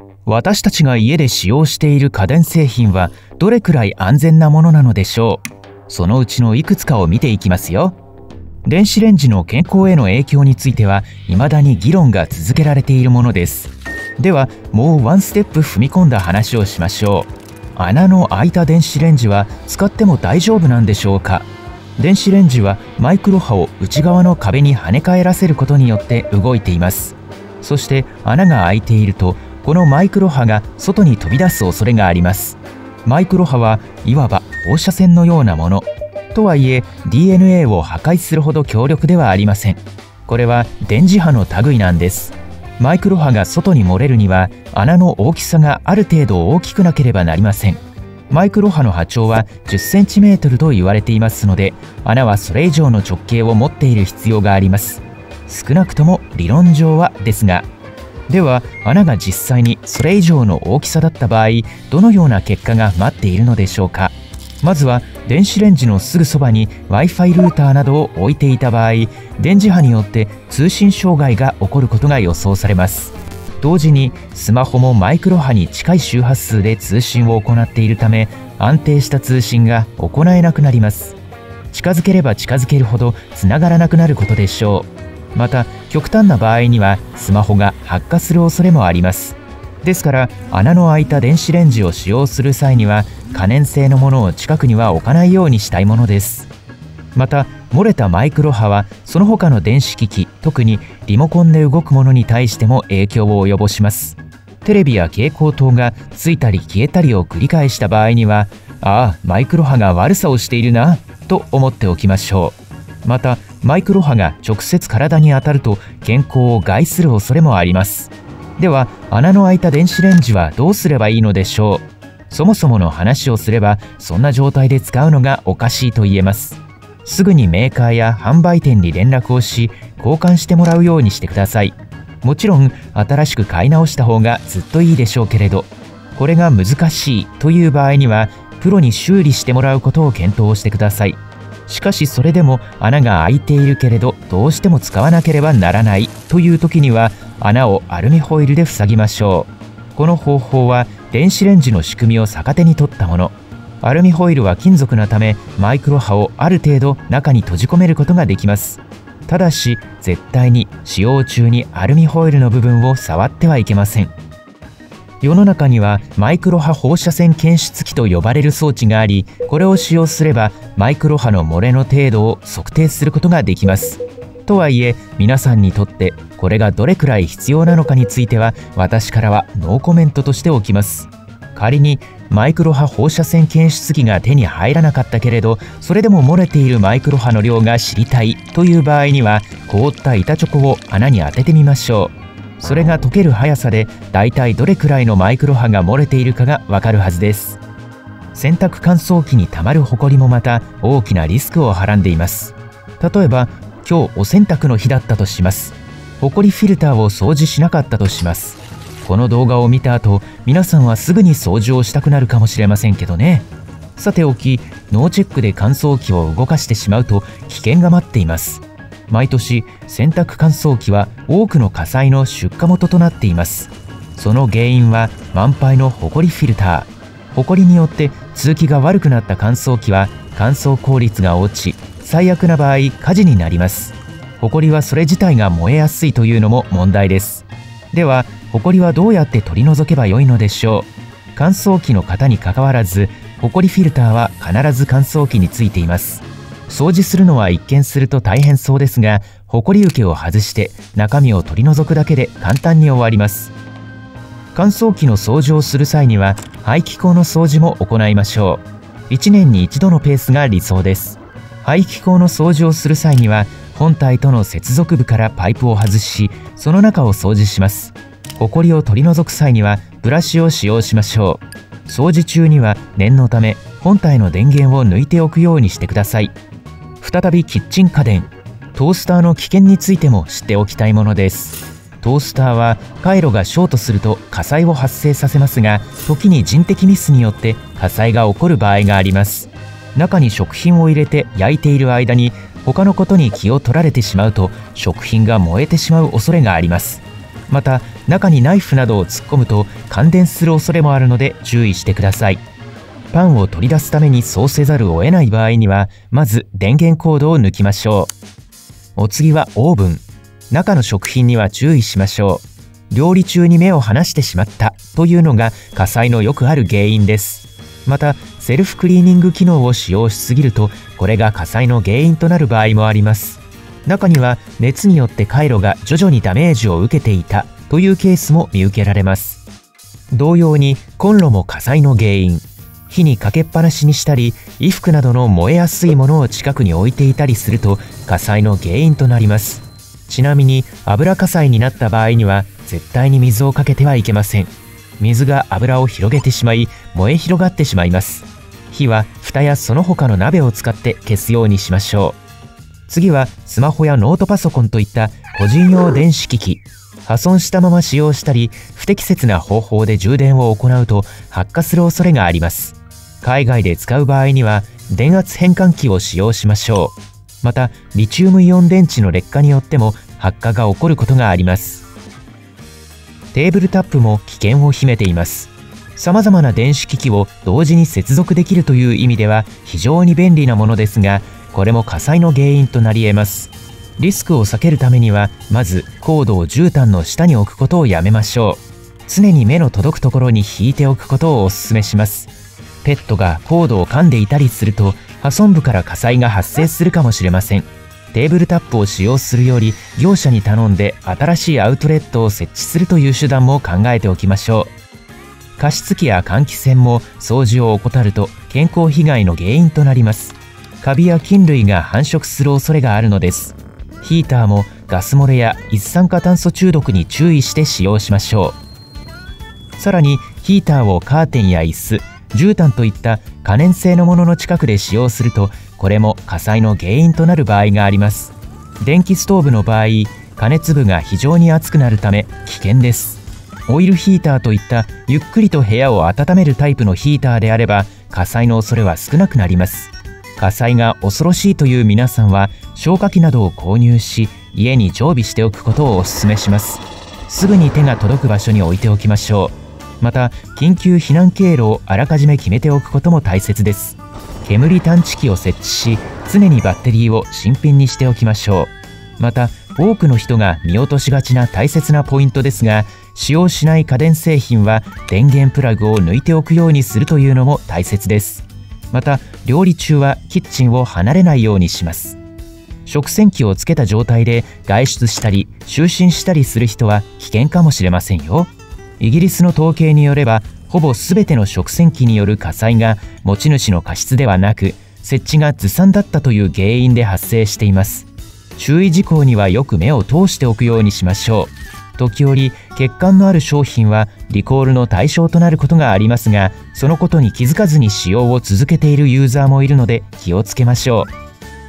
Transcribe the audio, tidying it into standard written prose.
私たちが家で使用している家電製品はどれくらい安全なものなのでしょう。そのうちのいくつかを見ていきますよ。電子レンジの健康への影響については未だに議論が続けられているものです。ではもうワンステップ踏み込んだ話をしましょう。穴の開いた電子レンジは使っても大丈夫なんでしょうか。電子レンジはマイクロ波を内側の壁に跳ね返らせることによって動いています。そして穴が開いているとこのマイクロ波が外に飛び出す恐れがあります。マイクロ波はいわば放射線のようなものとはいえ DNA を破壊するほど強力ではありません。これは電磁波の類なんです。マイクロ波が外に漏れるには穴の大きさがある程度大きくなければなりません。マイクロ波の波長は 10cm と言われていますので、穴はそれ以上の直径を持っている必要があります。少なくとも理論上はですが。では穴が実際にそれ以上の大きさだった場合、どのような結果が待っているのでしょうか。まずは電子レンジのすぐそばに Wi-Fi ルーターなどを置いていた場合、電磁波によって通信障害が起こることが予想されます。同時にスマホもマイクロ波に近い周波数で通信を行っているため、安定した通信が行えなくなります。近づければ近づけるほどつながらなくなることでしょう。また極端な場合にはスマホが発火する恐れもあります。ですから穴の開いた電子レンジを使用する際には可燃性のものを近くには置かないようにしたいものです。また漏れたマイクロ波はその他の電子機器、特にリモコンで動くものに対しても影響を及ぼします。テレビや蛍光灯がついたり消えたりを繰り返した場合には、マイクロ波が悪さをしているなと思っておきましょう。またマイクロ波が直接体に当たると健康を害する恐れもあります。では穴の開いた電子レンジはどうすればいいのでしょう。そもそもの話をすれば、そんな状態で使うのがおかしいと言えます。すぐにメーカーや販売店に連絡をし交換してもらうようにしてください。もちろん新しく買い直した方がずっといいでしょうけれど、これが難しいという場合にはプロに修理してもらうことを検討してください。しかしそれでも穴が開いているけれどどうしても使わなければならないという時には、穴をアルミホイルで塞ぎましょう。この方法は電子レンジの仕組みを逆手に取ったもの。アルミホイルは金属なためマイクロ波をある程度中に閉じ込めることができます。ただし絶対に使用中にアルミホイルの部分を触ってはいけません。世の中にはマイクロ波放射線検出器と呼ばれる装置があり、これを使用すればマイクロ波の漏れの程度を測定することができます。とはいえ皆さんにとってこれがどれくらい必要なのかについては私からはノーコメントとしておきます。仮にマイクロ波放射線検出器が手に入らなかったけれど、それでも漏れているマイクロ波の量が知りたいという場合には、凍った板チョコを穴に当ててみましょう。それが溶ける速さでだいたいどれくらいのマイクロ波が漏れているかがわかるはずです。洗濯乾燥機にたまるホコリもまた大きなリスクをはらんでいます。例えば今日お洗濯の日だったとします。ホコリフィルターを掃除しなかったとします。この動画を見た後、皆さんはすぐに掃除をしたくなるかもしれませんけどね。さておき、ノーチェックで乾燥機を動かしてしまうと危険が待っています。毎年洗濯乾燥機は多くの火災の出火元となっています。その原因は満杯のホコリフィルター。ホコリによって通気が悪くなった乾燥機は乾燥効率が落ち、最悪な場合火事になります。ホコリはそれ自体が燃えやすいというのも問題です。ではホコリはどうやって取り除けばよいのでしょう。乾燥機の型にかかわらずホコリフィルターは必ず乾燥機についています。掃除するのは一見すると大変そうですが、ホコリ受けを外して中身を取り除くだけで簡単に終わります。乾燥機の掃除をする際には排気口の掃除も行いましょう。1年に1度のペースが理想です。排気口の掃除をする際には本体との接続部からパイプを外し、その中を掃除します。ホコリを取り除く際にはブラシを使用しましょう。掃除中には念のため本体の電源を抜いておくようにしてください。再びキッチン家電、トースターの危険についても知っておきたいものです。トースターは回路がショートすると火災を発生させますが、時に人的ミスによって火災が起こる場合があります。中に食品を入れて焼いている間に他のことに気を取られてしまうと食品が燃えてしまう恐れがあります。 また中にナイフなどを突っ込むと感電する恐れもあるので注意してください。パンを取り出すためにそうせざるを得ない場合には、まず電源コードを抜きましょう。お次はオーブン。中の食品には注意しましょう。料理中に目を離してしまったというのが火災のよくある原因です。またセルフクリーニング機能を使用しすぎると、これが火災の原因となる場合もあります。中には熱によって回路が徐々にダメージを受けていたというケースも見受けられます。同様にコンロも火災の原因。火にかけっぱなしにしたり、衣服などの燃えやすいものを近くに置いていたりすると火災の原因となります。ちなみに油火災になった場合には絶対に水をかけてはいけません。水が油を広げてしまい、燃え広がってしまいます。火は蓋やその他の鍋を使って消すようにしましょう。次はスマホやノートパソコンといった個人用電子機器。破損したまま使用したり、不適切な方法で充電を行うと発火する恐れがあります。海外で使う場合には電圧変換器を使用しましょう。またリチウムイオン電池の劣化によっても発火が起こることがあります。テーブルタップも危険を秘めています。様々な電子機器を同時に接続できるという意味では非常に便利なものですが、これも火災の原因となり得ます。リスクを避けるためには、まずコードを絨毯の下に置くことをやめましょう。常に目の届くところに引いておくことをお勧めします。ペットがコードを噛んでいたりすると、破損部から火災が発生するかもしれません。テーブルタップを使用するより、業者に頼んで新しいアウトレットを設置するという手段も考えておきましょう。加湿器や換気扇も掃除を怠ると健康被害の原因となります。カビや菌類が繁殖する恐れがあるのです。ヒーターもガス漏れや一酸化炭素中毒に注意して使用しましょう。さらにヒーターをカーテンや椅子、絨毯といった可燃性のものの近くで使用すると、これも火災の原因となる場合があります。電気ストーブの場合、加熱部が非常に熱くなるため危険です。オイルヒーターといったゆっくりと部屋を温めるタイプのヒーターであれば、火災の恐れは少なくなります。火災が恐ろしいという皆さんは消火器などを購入し、家に常備しておくことをお勧めします。すぐに手が届く場所に置いておきましょう。また緊急避難経路をあらかじめ決めておくことも大切です。煙探知機を設置し、常にバッテリーを新品にしておきましょう。また多くの人が見落としがちな大切なポイントですが、使用しない家電製品は電源プラグを抜いておくようにするというのも大切です。また料理中はキッチンを離れないようにします。食洗機をつけた状態で外出したり就寝したりする人は危険かもしれませんよ。イギリスの統計によれば、ほぼ全ての食洗機による火災が持ち主の過失ではなく、設置がずさんだったという原因で発生しています。注意事項にはよく目を通しておくようにしましょう。時折欠陥のある商品はリコールの対象となることがありますが、そのことに気づかずに使用を続けているユーザーもいるので気をつけましょう。